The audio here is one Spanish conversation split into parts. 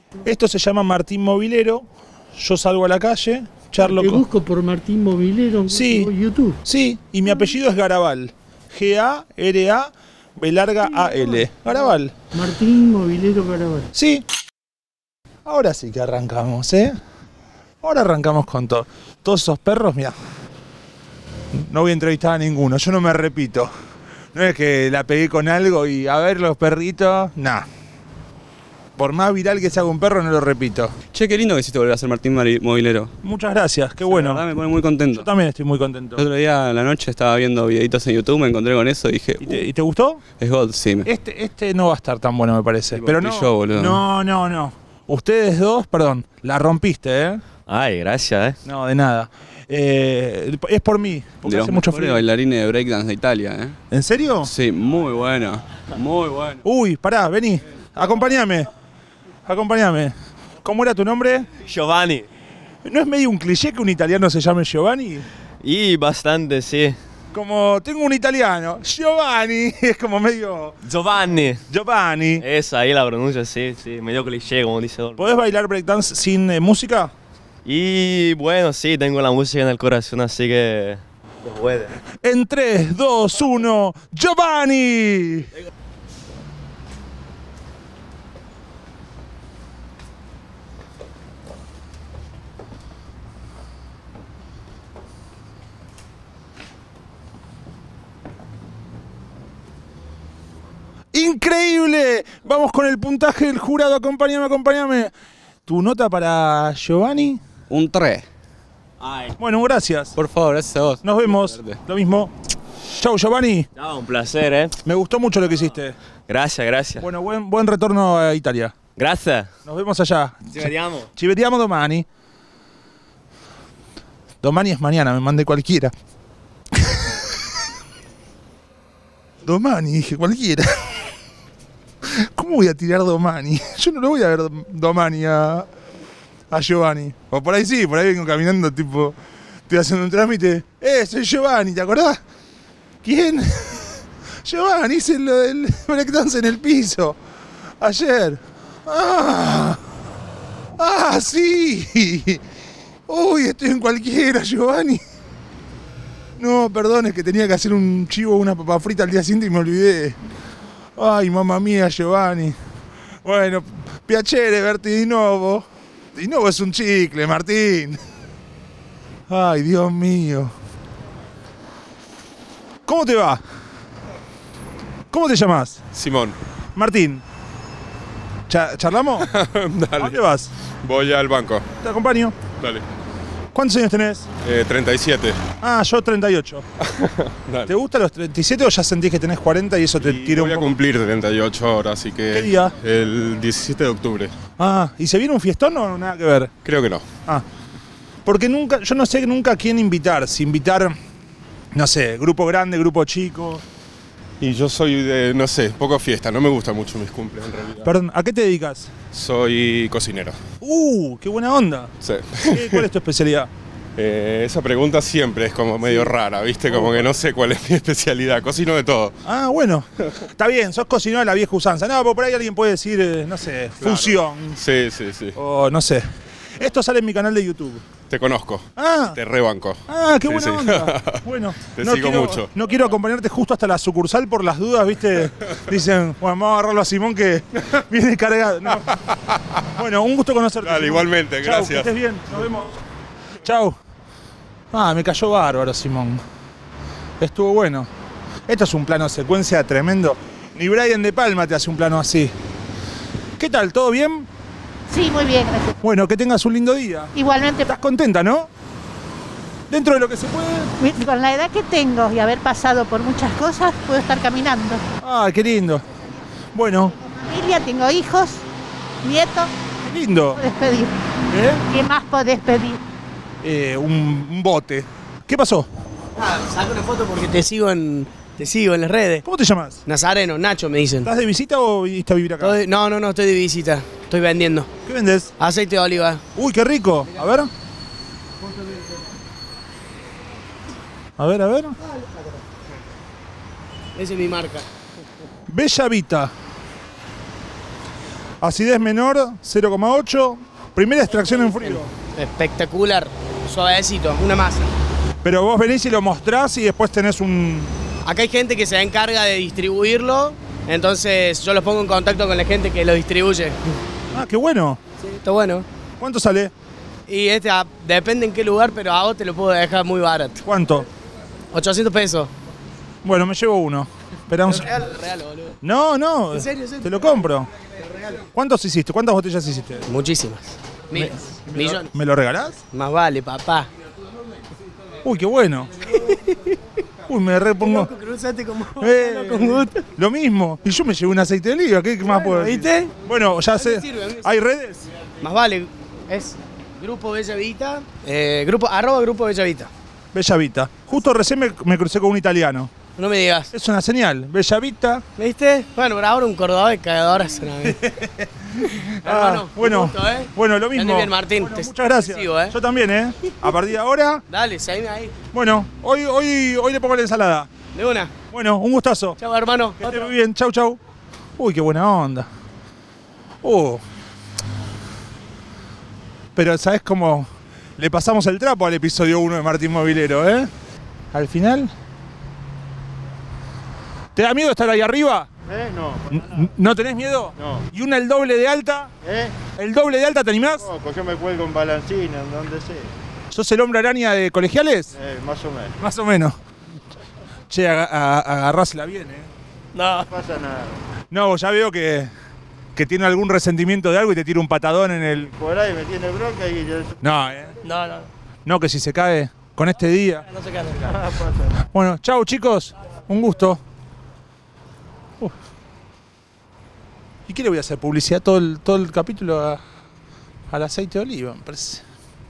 Esto se llama Martín Mobilero. Yo salgo a la calle, charlo Te con... busco por Martín Mobilero en Sí. YouTube. Sí, y mi apellido es Garabal. G-A-R-A, B larga A-L. Garabal. Martín Mobilero Garabal. Sí. Ahora sí que arrancamos, ¿eh? Ahora arrancamos con todo. Todos esos perros, mira. No voy a entrevistar a ninguno, yo no me repito. No es que la pegué con algo y a ver los perritos, nah. Por más viral que sea un perro, no lo repito. Che, qué lindo que hiciste volver a ser Martín Mobilero. Muchas gracias, qué bueno. La verdad me pone muy contento. Yo también estoy muy contento. El otro día a la noche estaba viendo videitos en YouTube, me encontré con eso y dije, ¿Y te gustó? es God, sí. Este no va a estar tan bueno, me parece. Tipo, Pero fui no, yo, boludo. no. Ustedes dos, perdón, la rompiste, ¿eh? Ay, gracias, No, de nada. Es por mí, porque De los hace mucho mejores frío. bailarines de breakdance de Italia, ¿En serio? Sí, muy bueno. Muy bueno. Uy, pará, vení, acompáñame. ¿Cómo era tu nombre? Giovanni. ¿No es medio un cliché que un italiano se llame Giovanni? Y bastante, sí. Como tengo un italiano, Giovanni, es como medio Giovanni. Giovanni. Esa ahí la pronuncia, sí, medio cliché, como dice Don. ¿Podés bailar breakdance sin música? Y bueno, sí, tengo la música en el corazón, así que se puede. En 3, 2, 1, Giovanni. ¡Increíble! Vamos con el puntaje del jurado. Acompáñame. ¿Tu nota para Giovanni? Un 3. Bueno, gracias. Por favor, gracias a vos. Nos vemos. Lo mismo. Chau, Giovanni. No, un placer, Me gustó mucho lo que hiciste. Gracias. Bueno, buen retorno a Italia. Gracias. Nos vemos allá. Ci vediamo. Ci vediamo domani. Domani es mañana, me mandé cualquiera. Domani, dije cualquiera. ¿Cómo voy a tirar Domani? Yo no lo voy a ver Domani a Giovanni. O por ahí sí, por ahí vengo caminando, tipo, estoy haciendo un trámite. Soy Giovanni, ¿te acordás? ¿Quién? Giovanni, hice lo del breakdance en el piso. Ayer. Sí. Uy, estoy en cualquiera, Giovanni. No, perdón, es que tenía que hacer un chivo o una papa frita al día siguiente y me olvidé. Ay, mamma mía, Giovanni. Bueno, piacere verte di nuovo. Di nuovo es un chicle, Martín. Ay, Dios mío. ¿Cómo te va? ¿Cómo te llamas? Simón. Martín. ¿Charlamos? Dale. ¿A dónde vas? Voy al banco. Te acompaño. Dale. ¿Cuántos años tenés? 37. Yo 38. Dale. ¿Te gustan los 37 o ya sentís que tenés 40 y eso te tira un Voy a poco? cumplir 38 ahora, así que... ¿Qué día? El 17 de octubre. ¿Y se viene un fiestón o nada que ver? Creo que no. Porque yo no sé nunca a quién invitar. Si invitar, no sé, grupo grande, grupo chico. Y yo soy de, no sé, poco fiesta. No me gustan mucho mis cumples, en realidad. Perdón, ¿a qué te dedicas? Soy cocinero. ¡Qué buena onda! Sí. ¿Cuál es tu especialidad? Esa pregunta siempre es como medio rara, ¿viste? Como que no sé cuál es mi especialidad. Cocino de todo. Bueno. Está bien, sos cocinero de la vieja usanza. No, pero por ahí alguien puede decir, no sé, Claro. fusión. Sí. O no sé. Esto sale en mi canal de YouTube. Te conozco. Te rebanco. Qué buena Sí. onda. Bueno, Te sigo mucho. No quiero acompañarte justo hasta la sucursal por las dudas, ¿viste? Dicen, bueno, vamos a agarrarlo a Simón que viene cargado. No. Bueno, un gusto conocerte. Dale, Simón. igualmente, Chau, gracias. que estés bien, nos vemos. Chau. Me cayó bárbaro, Simón. Estuvo bueno. Esto es un plano secuencia tremendo. Ni Brian De Palma te hace un plano así. ¿Qué tal? ¿Todo bien? Sí, muy bien, gracias. Bueno, que tengas un lindo día. Igualmente, ¿Estás contenta, no? Dentro de lo que se puede. con la edad que tengo y haber pasado por muchas cosas, puedo estar caminando. Qué lindo. Bueno, Familia, tengo hijos, nietos, qué lindo. podés pedir. ¿Qué más podés pedir? Un bote. ¿Qué pasó? Saco una foto porque te sigo en las redes. ¿Cómo te llamas? Nazareno, Nacho me dicen. ¿Estás de visita o viniste a vivir acá? No, estoy de visita. Estoy vendiendo. ¿Qué vendes? Aceite de oliva. Uy, qué rico. A ver. A ver. Esa es mi marca. Bella Vita. Acidez menor, 0,8. Primera extracción en frío. Espectacular. Suavecito, una masa. Pero vos venís y lo mostrás y después tenés un... Acá hay gente que se encarga de distribuirlo, entonces yo los pongo en contacto con la gente que lo distribuye. Ah, qué bueno. Sí, está bueno. ¿Cuánto sale? Y depende en qué lugar, pero a vos te lo puedo dejar muy barato. ¿Cuánto? 800 pesos. Bueno, me llevo uno. Esperamos. Real, boludo. No. ¿En serio? Te lo compro. ¿Cuántos hiciste? ¿Cuántas botellas hiciste? Muchísimas. Miles. Millones. ¿Me lo regalás? Más vale, papá. Uy, qué bueno. Uy, me repongo. Cruzate como con gusto. Lo mismo. Y yo me llevé un aceite de oliva. ¿Qué más puedo decir? ¿Viste? Bueno, ya sé. sirve. ¿Hay redes? Más vale. Es Grupo Bella Vita. Grupo Bella Vita. Bella Vita. Justo recién me crucé con un italiano. No me digas. Es una señal. Bella Vita. ¿Viste? Bueno, pero ahora un cordobés cagadoras una vez. Hermano, bueno, un gusto, ¿eh? bueno, lo mismo. Ande bien, Martín. Bueno, muchas gracias. Te sigo, ¿eh? Yo también, ¿eh? A partir de ahora. Dale, seguime ahí. Bueno, hoy le pongo la ensalada. De una. Bueno, un gustazo. Chau, hermano. Que esté muy bien. Chau. Uy, qué buena onda. Pero ¿sabés cómo le pasamos el trapo al episodio 1 de Martín Mobilero, eh? Al final. ¿Te da miedo estar ahí arriba? No. ¿No tenés miedo? No. ¿Y el doble de alta? ¿El doble de alta te animás? No, yo me cuelgo en balancina, en donde sea. ¿Sos el hombre araña de colegiales? Más o menos. Más o menos. Che, agarrásela bien, ¿eh? No pasa nada. No, ya veo que tiene algún resentimiento de algo y te tira un patadón en el... Por ahí me tiene bronca y yo... No, ¿eh? No. No, que si se cae con este día. No se queda. Bueno, chau chicos. Un gusto. ¿Y qué le voy a hacer? ¿Publicidad todo el capítulo al aceite de oliva? Me parece.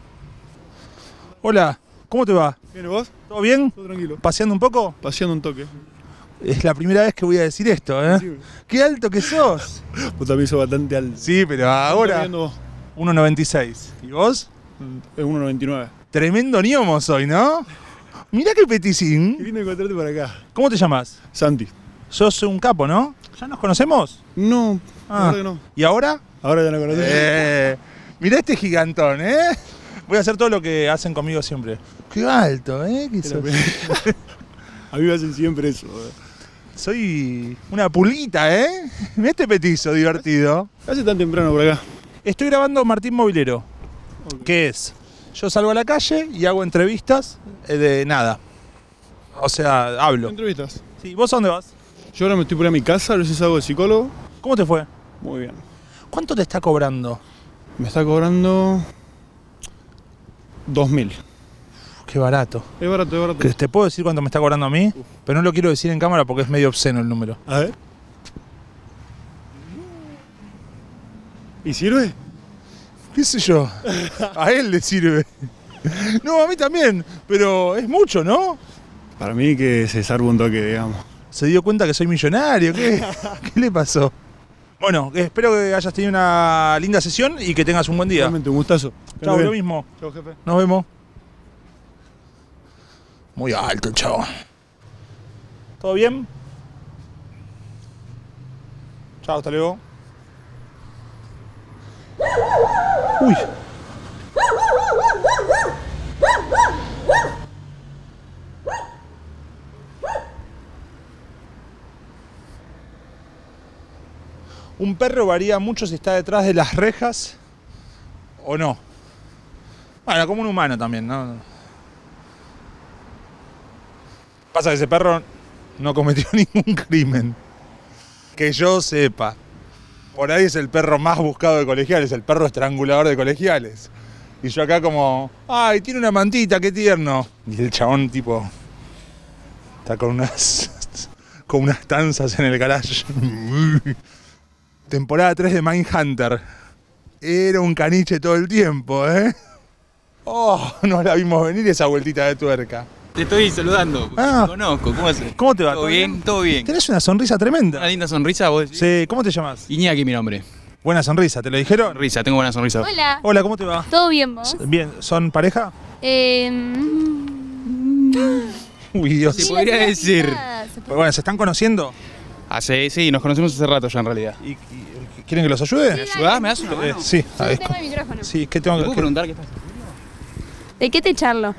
Hola, ¿cómo te va? Bien, ¿y vos? ¿Todo bien? Todo tranquilo. ¿Paseando un poco? Paseando un toque. Es la primera vez que voy a decir esto, ¿eh? Sí. ¡Qué alto que sos! Vos también sos bastante alto. Sí, pero ahora... ¿Estás viendo vos? 1,96. ¿Y vos? Es 1,99. Tremendo ñomo soy, ¿no? Mirá qué peticín. Y vine a encontrarte para acá. ¿Cómo te llamas? Santi. Sos un capo, ¿no? ¿Ya nos conocemos? No, la verdad que no. ¿Y ahora? Ahora ya no conocés. Mirá este gigantón, ¿eh? Voy a hacer todo lo que hacen conmigo siempre. Qué alto, ¿eh? ¿Qué sos? A mí me hacen siempre eso. Soy una pulguita, ¿eh? Mirá este petizo divertido. ¿Qué hace tan temprano por acá? Estoy grabando Martín Mobilero. Okay. ¿Qué es? Yo salgo a la calle y hago entrevistas de nada. O sea, hablo. ¿Entrevistas? Sí, ¿vos a dónde vas? Yo ahora me estoy por ir a mi casa, a ver si hago de psicólogo. ¿Cómo te fue? Muy bien. ¿Cuánto te está cobrando? Me está cobrando 2.000. Qué barato. Es barato, es barato. ¿Te puedo decir cuánto me está cobrando a mí? Pero no lo quiero decir en cámara porque es medio obsceno el número. A ver. ¿Y sirve? ¿Qué sé yo? A él le sirve. No, a mí también. Pero es mucho, ¿no? Para mí que se salva un toque, digamos. ¿Se dio cuenta que soy millonario? ¿Qué le pasó? Bueno, espero que hayas tenido una linda sesión y que tengas un buen día. Realmente un gustazo. Chao, lo mismo. Chao, jefe. Nos vemos. Muy alto el chavo. ¿Todo bien? Chao, hasta luego. Uy. Un perro varía mucho si está detrás de las rejas o no. Bueno, como un humano también, ¿no? Pasa que ese perro no cometió ningún crimen. Que yo sepa. Por ahí es el perro más buscado de colegiales, el perro estrangulador de colegiales. Y yo acá como, ¡ay, tiene una mantita, qué tierno! Y el chabón tipo está con unas tanzas en el garage. Temporada 3 de Mindhunter. Era un caniche todo el tiempo, ¿eh? Oh, nos la vimos venir esa vueltita de tuerca. Te estoy saludando, Ah. te conozco, ¿cómo haces? ¿Cómo te va? ¿Todo bien? Todo bien. Tenés una sonrisa tremenda. Una linda sonrisa, vos decís. Sí, ¿cómo te llamas? Iñaki, mi nombre. Buena sonrisa, ¿te lo dijeron? Sonrisa, tengo buena sonrisa. Hola. Hola, ¿cómo te va? ¿Todo bien vos? Bien, ¿son pareja? Uy, Dios. Se podría decir. Bueno, ¿se están conociendo? Sí, nos conocemos hace rato ya en realidad. ¿Quieren que los ayude? ¿Me ayudás? ¿Me das una mano? Sí, ahí. Tengo el micrófono. Sí, ¿qué tengo ¿Puedo que...? preguntar qué pasa? ¿De qué te charlo?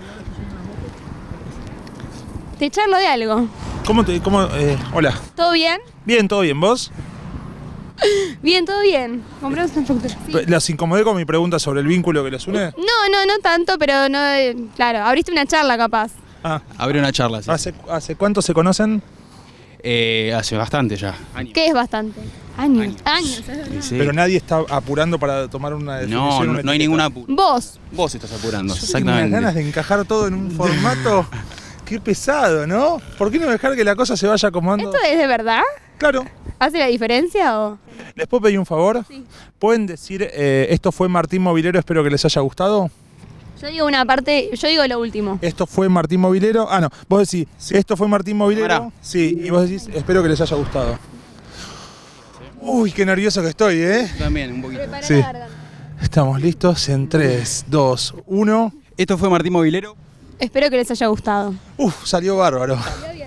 Te charlo de algo. Hola. ¿Todo bien? Bien, todo bien, ¿vos? Bien, todo bien. Compramos una factura. Sí. ¿Las incomodé con mi pregunta sobre el vínculo que los une? No tanto, pero no. Claro, abriste una charla capaz. Ah, Abrió una charla, sí. ¿hace cuánto se conocen? Hace bastante ya. ¿Qué es bastante? Años. Sí. Pero nadie está apurando para tomar una definición. No, una no hay etiqueta. ninguna apuro. Vos. Vos estás apurando, Yo tengo unas ganas de encajar todo en un formato. Qué pesado, ¿no? ¿Por qué no dejar que la cosa se vaya acomodando? ¿Esto es de verdad? Claro. ¿Hace la diferencia o...? ¿Les puedo pedir un favor? Sí. ¿Pueden decir, esto fue Martín Mobilero, espero que les haya gustado? Yo digo una parte, yo digo lo último. Esto fue Martín Mobilero. Ah, no, vos decís, esto fue Martín Mobilero. Pará. Sí, y vos decís, espero que les haya gustado. Uy, qué nervioso que estoy, ¿eh? Yo también, un poquito. Prepara Sí. la garganta. Estamos listos en 3, 2, 1. Esto fue Martín Mobilero. Espero que les haya gustado. Uf, salió bárbaro. Salió bien.